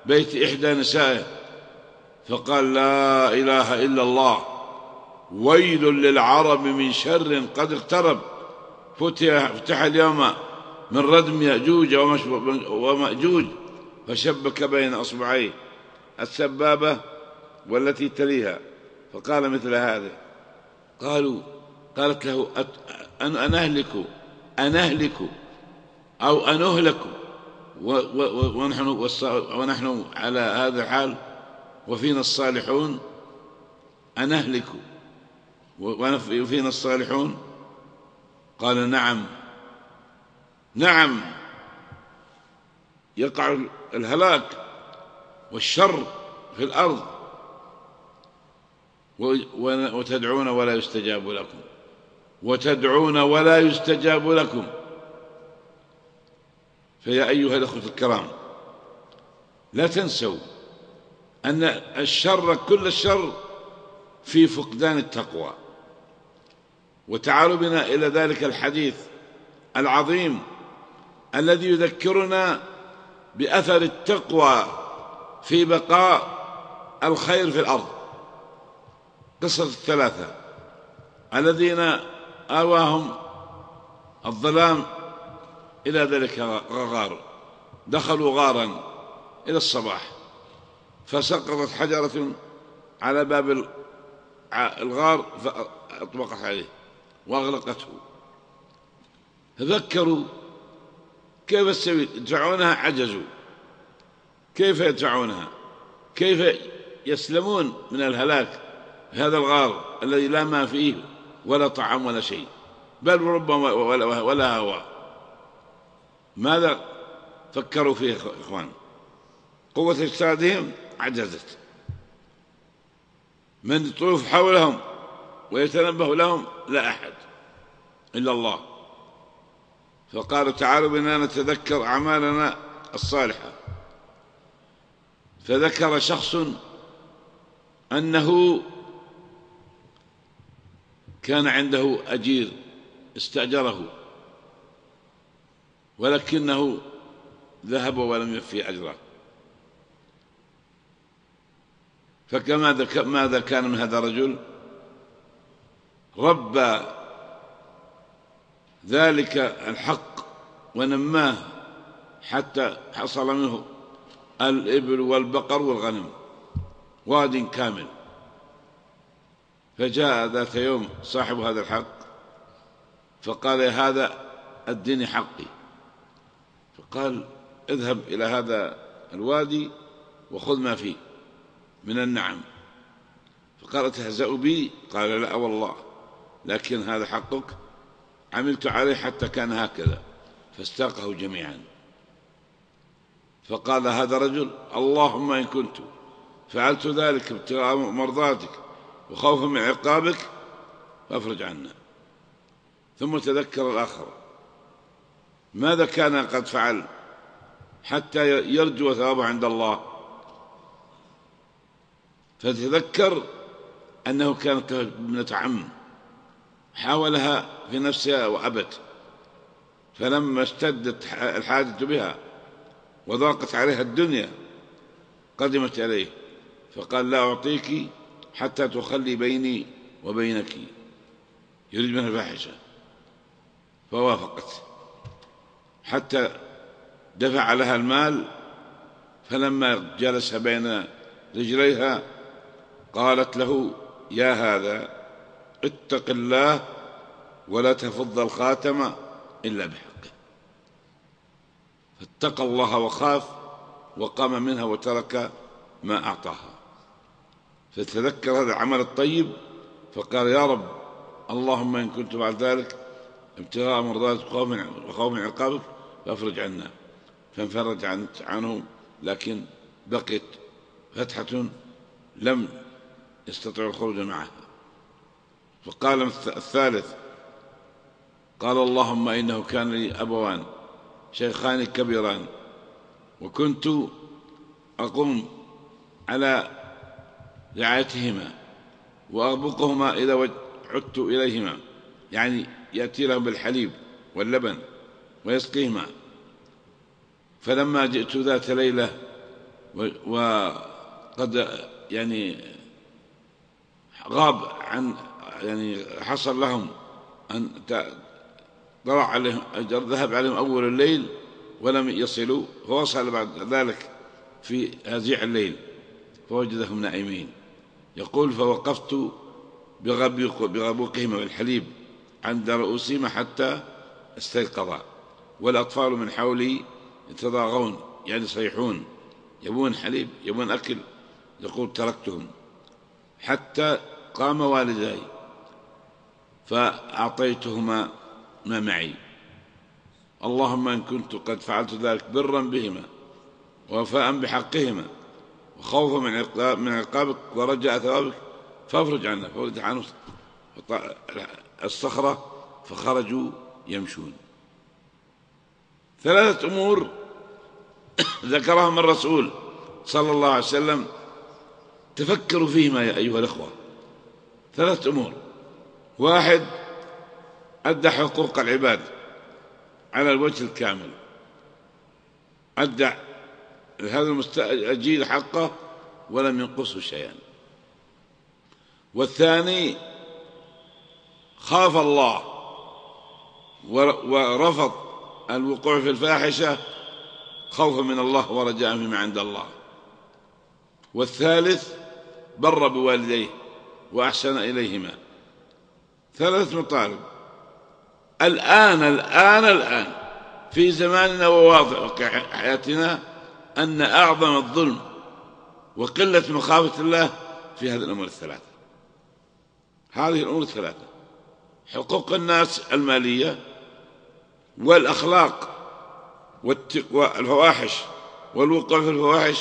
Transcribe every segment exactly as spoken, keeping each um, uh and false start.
بيت إحدى نسائه فقال لا إله إلا الله، ويل للعرب من شر قد اقترب، فتح, فتح اليوم من ردم يأجوج ومأجوج، فشبك بين أصبعيه السبابة والتي تليها فقال مثل هذا. قالوا قالت له أنهلك أنهلك أو أنهلك ونحن, ونحن على هذا الحال وفينا الصالحون، أنهلك وفينا الصالحون؟ قال نعم نعم، يقع الهلاك والشر في الأرض وتدعون ولا يستجاب لكم، وتدعون ولا يستجاب لكم. فيا أيها الأخوة الكرام، لا تنسوا أن الشر كل الشر في فقدان التقوى. وتعالوا بنا إلى ذلك الحديث العظيم الذي يذكرنا بأثر التقوى في بقاء الخير في الأرض. قصة الثلاثة الذين آواهم الظلام إلى ذلك الغار، دخلوا غارا إلى الصباح، فسقطت حجرة على باب الغار فأطبقت عليه وأغلقته. تذكروا كيف السبيل، يدفعونها عجزوا، كيف يدفعونها؟ كيف يسلمون من الهلاك هذا الغار الذي لا ماء فيه ولا طعام ولا شيء، بل ربما ولا, ولا هواء؟ ماذا فكروا فيه إخوان؟ قوة اجتهادهم عجزت. من يطوف حولهم ويتنبه لهم لا أحد إلا الله. فقالوا تعالوا بنا نتذكر أعمالنا الصالحة. فذكر شخص أنه كان عنده أجير استأجره ولكنه ذهب ولم يفي أجره. فكماذا ماذا كان من هذا الرجل؟ ربى ذلك الحق ونماه حتى حصل منه الإبل والبقر والغنم، واد كامل. فجاء ذات يوم صاحب هذا الحق فقال هذا أدني حقي. فقال اذهب إلى هذا الوادي وخذ ما فيه من النعم. فقال تهزأ بي؟ قال لا والله، لكن هذا حقك، عملت عليه حتى كان هكذا. فاستاقه جميعا. فقال هذا رجل اللهم إن كنت فعلت ذلك ابتغاء مرضاتك وخوفا من عقابك فافرج عنا. ثم تذكر الآخر ماذا كان قد فعل حتى يرجو ثوابه عند الله. فتذكر أنه كانت ابنة عم حاولها في نفسها وأبت، فلما اشتدت الحاجة بها وضاقت عليها الدنيا قدمت إليه فقال لا أعطيك حتى تخلي بيني وبينك، يريد منها الفاحشة. فوافقت حتى دفع لها المال. فلما جلس بين رجليها قالت له يا هذا اتق الله ولا تفض الخاتم إلا بحقه. فاتقى الله وخاف وقام منها وترك ما أعطاها. فتذكر هذا العمل الطيب فقال يا رب اللهم إن كنت بعد ذلك ابتغاء مرضاتك وخوف من عقابك فافرج عنا. فانفرج عنه، لكن بقيت فتحة لم يستطيع الخروج معها. فقال الثالث قال اللهم إنه كان لي أبوان شيخان كبيران وكنت أقوم على رعايتهما وأغبقهما إذا عدت إليهما، يعني يأتي لهم بالحليب واللبن ويسقيهما. فلما جئت ذات ليلة وقد يعني غاب عن يعني حصل لهم أن ضرع عليهم أجر ذهب عليهم أول الليل ولم يصلوا، فوصل بعد ذلك في هزيع الليل فوجدهم نائمين. يقول فوقفت بغبوقهما بالحليب عند رؤوسهما حتى استيقظا، والأطفال من حولي يتضاغون يعني يصيحون يبون حليب يبون أكل. يقول تركتهم حتى قام والداي فأعطيتهما ما معي. اللهم إن كنت قد فعلت ذلك برا بهما ووفاء بحقهما وخوفا من عقابك ورجاء ثوابك فافرج عنا. فولد عنه الصخرة فخرجوا يمشون. ثلاثة أمور ذكرهم الرسول صلى الله عليه وسلم تفكروا فيهما يا أيها الأخوة. ثلاثة أمور: واحد، أدى حقوق العباد على الوجه الكامل، أدى هذا الجيل حقه ولم ينقصه شيئا. والثاني، خاف الله ورفض الوقوع في الفاحشة خوفا من الله ورجاء فيما عند الله. والثالث، بر بوالديه وأحسن إليهما. ثلاث مطالب. الآن الآن الآن في زماننا وواقع حياتنا أن أعظم الظلم وقلة مخافة الله في هذه الأمور الثلاثة. هذه الأمور الثلاثة: حقوق الناس المالية والأخلاق والفواحش والوقوع في الفواحش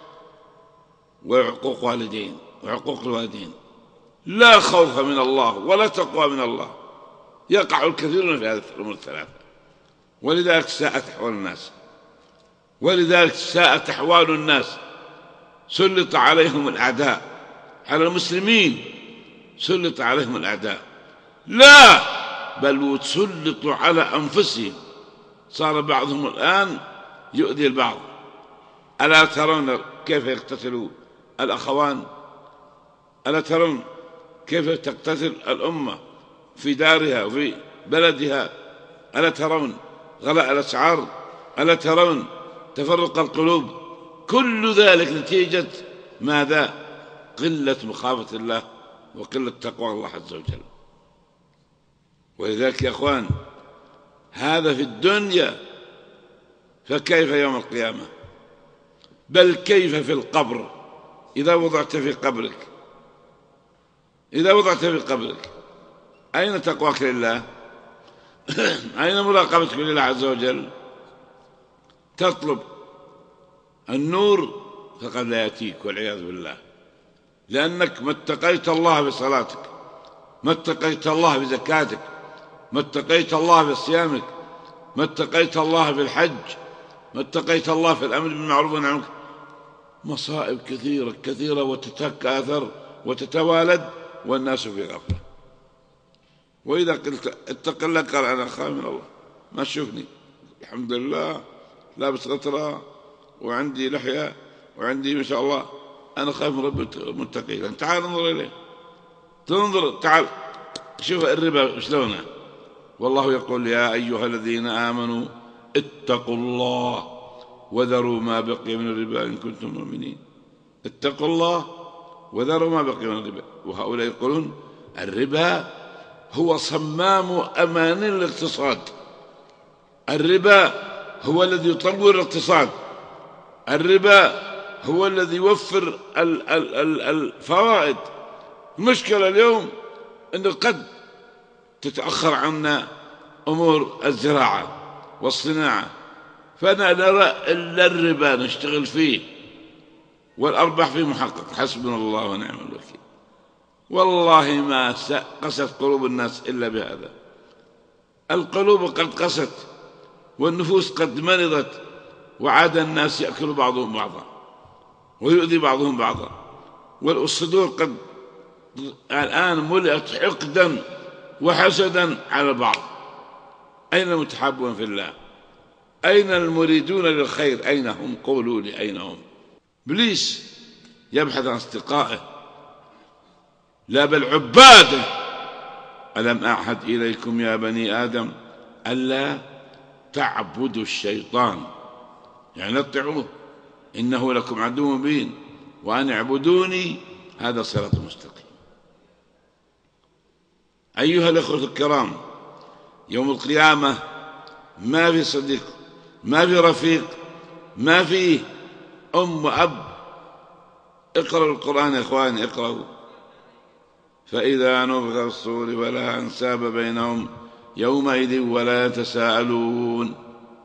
وعقوق والدين وعقوق الوالدين. لا خوف من الله ولا تقوى من الله. يقع الكثيرون في هذه الأمور الثلاثة، ولذلك ساءت أحوال الناس ولذلك ساءت أحوال الناس. سلط عليهم الأعداء، على المسلمين سلط عليهم الأعداء، لا بل سلطوا على أنفسهم. صار بعضهم الآن يؤذي البعض. ألا ترون كيف يقتتل الأخوان؟ ألا ترون كيف تقتتل الأمة في دارها وفي بلدها؟ ألا ترون غلاء الأسعار؟ ألا ترون تفرق القلوب؟ كل ذلك نتيجة ماذا؟ قلة مخافة الله وقلة تقوى الله عز وجل. ولذلك يا أخوان، هذا في الدنيا، فكيف يوم القيامة؟ بل كيف في القبر إذا وضعت في قبرك إذا وضعت في قبرك أين تقواك لله؟ أين مراقبتك لله عز وجل؟ تطلب النور فقد لا يأتيك والعياذ بالله، لأنك ما اتقيت الله بصلاتك، ما اتقيت الله بزكاتك، ما اتقيت الله بصيامك، ما اتقيت الله بالحج، ما اتقيت الله في الأمر بالمعروف والنهي عن المنكر. مصائب كثيرة كثيرة وتتكاثر وتتوالد والناس في غفلة. وإذا قلت اتق الله قال أنا خايف من الله، ما تشوفني الحمد لله لابس غطرة وعندي لحية وعندي ما شاء الله، أنا خايف من رب المتقي. تعال انظر إليه، تنظر تعال شوف الربا شلونه. والله يقول يا أيها الذين آمنوا اتقوا الله وذروا ما بقي من الربا إن كنتم مؤمنين. اتقوا الله وذروا ما بقي من الربا. وهؤلاء يقولون الربا هو صمام أمان الاقتصاد، الربا هو الذي يطور الاقتصاد، الربا هو الذي يوفر الفوائد. المشكلة اليوم أنه قد تتأخر عنا أمور الزراعة والصناعة، فأنا نرى إلا الربا نشتغل فيه والأرباح فيه محقق. حسبنا الله ونعم الوكيل. والله ما قست قلوب الناس إلا بهذا. القلوب قد قست والنفوس قد مرضت، وعاد الناس يأكل بعضهم بعضا ويؤذي بعضهم بعضا، والصدور قد الآن ملئت حقدا وحسدا على بعض. أين المتحابون في الله؟ أين المريدون للخير؟ أين هم؟ قولوا لي أين هم؟ إبليس يبحث عن أصدقائه، لا بل عباده. ألم أعهد إليكم يا بني آدم ألا تعبدوا الشيطان، يعني اطيعوه، إنه لكم عدو مبين، وأن اعبدوني، هذا صراط مستقيم. أيها الأخوة الكرام، يوم القيامة ما في صديق، ما في رفيق، ما في أم وأب. اقرأوا القرآن يا إخواني، اقرأوا. فإذا نفخ في الصور فلا أنساب بينهم يومئذ ولا يتساءلون.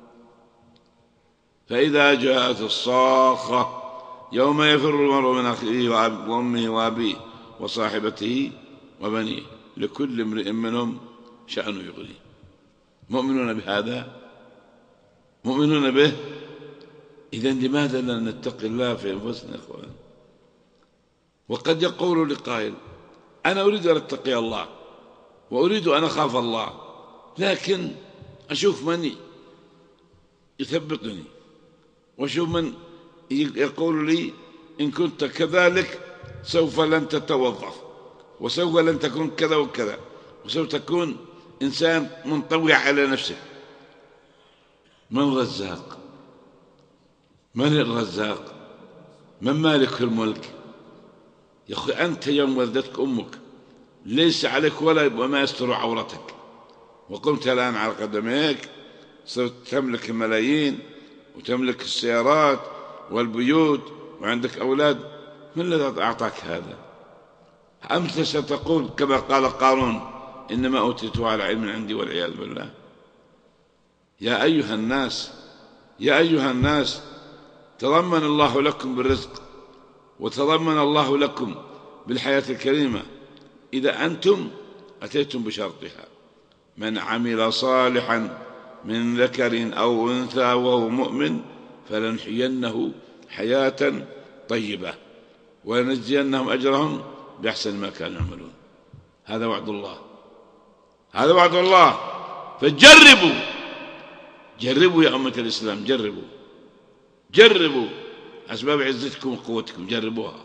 فإذا جاءت الصاخة يوم يفر المرء من أخيه وأمه وأبيه وصاحبته وبنيه لكل امرئ منهم شأن يغنيه. مؤمنون بهذا؟ مؤمنون به؟ إذن لماذا لا نتقي الله في أنفسنا يا إخوان؟ وقد يقول لقائل: أنا أريد أن أتقي الله وأريد أن أخاف الله، لكن أشوف من يثبطني، وأشوف من يقول لي إن كنت كذلك سوف لن تتوظف، وسوف لن تكون كذا وكذا، وسوف تكون إنسان منطوي على نفسه. من الرزاق؟ من الرزاق؟ من مالك الملك؟ يا أخي أنت يوم ولدتك أمك ليس عليك ولا وما يستر عورتك، وقمت الآن على قدميك، صرت تملك الملايين وتملك السيارات والبيوت وعندك أولاد. من الذي أعطاك هذا؟ أمتى ستقول كما قال قارون: إنما أوتيته على علم عندي والعياذ بالله؟ يا أيها الناس، يا أيها الناس، تضمن الله لكم بالرزق، وتضمن الله لكم بالحياة الكريمة إذا أنتم أتيتم بشرطها: من عمل صالحا من ذكر أو أنثى وهو مؤمن فلنحيينه حياة طيبة ولنجزينهم أجرهم بأحسن ما كانوا يعملون. هذا وعد الله، هذا وعد الله. فجربوا، جربوا يا أمة الإسلام، جربوا، جربوا أسباب عزتكم وقوتكم، جربوها.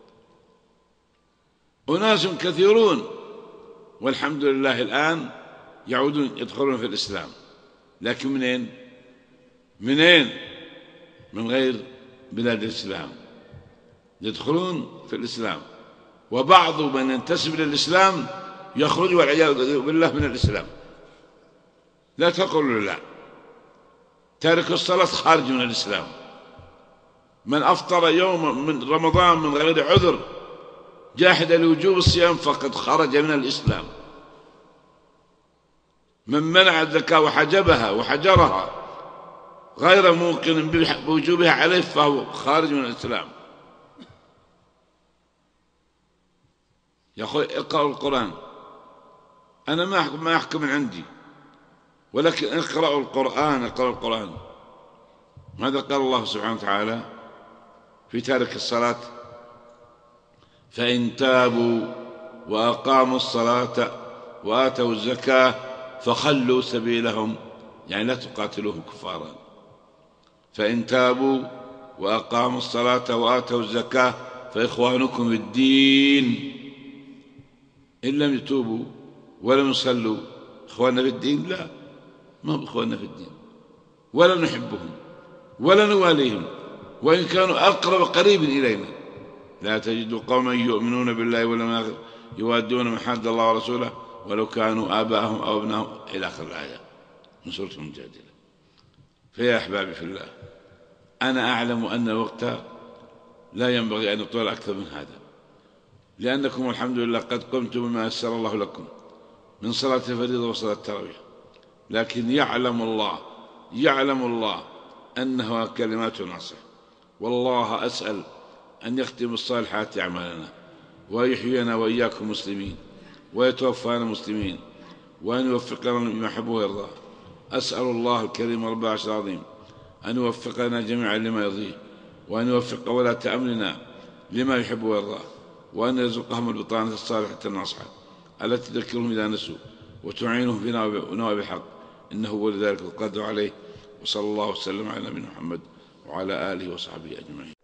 أناس كثيرون والحمد لله الآن يعودون يدخلون في الإسلام، لكن منين؟ منين؟ من غير بلاد الإسلام يدخلون في الإسلام، وبعض من ينتسب للإسلام يخرج والعياذ بالله من الإسلام. لا تقولوا لا. تارك الصلاة خارج من الإسلام. من أفطر يوم من رمضان من غير عذر جاحد لوجوب الصيام فقد خرج من الإسلام. من منع الزكاة وحجبها وحجرها غير موقن بوجوبها عليه فهو خارج من الإسلام. يا أخوي اقرأوا القرآن. أنا ما أحكم, ما أحكم من عندي، ولكن اقرأوا القرآن، اقرأوا القرآن. ماذا قال الله سبحانه وتعالى في تارك الصلاة؟ فإن تابوا وأقاموا الصلاة وآتوا الزكاة فخلوا سبيلهم، يعني لا تقاتلوهم كفارا. فإن تابوا وأقاموا الصلاة وآتوا الزكاة فإخوانكم في الدين. إن لم يتوبوا ولم يصلوا إخواننا في الدين؟ لا، ما هم إخواننا في الدين، ولا نحبهم ولا نواليهم، وإن كانوا أقرب قريب إلينا. لا تجد قوما يؤمنون بالله واليوم الآخر يوادون من حاد الله ورسوله ولو كانوا آباءهم أو ابنائهم، إلى آخر الآية من سورة المجادلة. فيا أحبابي في الله، أنا أعلم أن الوقت لا ينبغي أن يطول أكثر من هذا، لأنكم الحمد لله قد قمتم بما يسر الله لكم من صلاة الفريضة وصلاة التراويح، لكن يعلم الله، يعلم الله أنها كلمات ناصح. والله أسأل أن يختم الصالحات أعمالنا، ويحيينا وإياكم مسلمين، ويتوفانا مسلمين، وأن يوفقنا لما يحبه ويرضاه. أسأل الله الكريم رب العرش العظيم أن يوفقنا جميعا لما يرضيه، وأن يوفق ولاة أمرنا لما يحب ويرضاه، وأن يرزقهم البطانة الصالحة الناصحة التي تذكرهم إذا نسوا وتعينهم في نواب الحق، إنه ولذلك القادر عليه. وصلى الله وسلم على نبينا محمد وعلى آله وصحبه أجمعين.